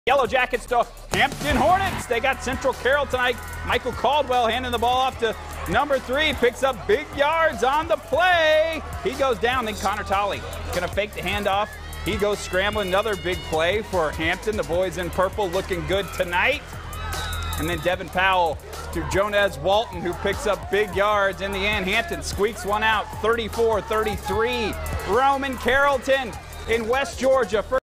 Yellow Jackets to Hampton Hornets. They got Central Carroll tonight. Michael Caldwell handing the ball off to number 3. Picks up big yards on the play. He goes down. Then Connor Tolley going to fake the handoff. He goes scrambling. Another big play for Hampton. The boys in purple looking good tonight. And then Devin Powell to Jonez Walton, who picks up big yards in the end. Hampton squeaks one out, 34-33. Roman Carrollton in West Georgia.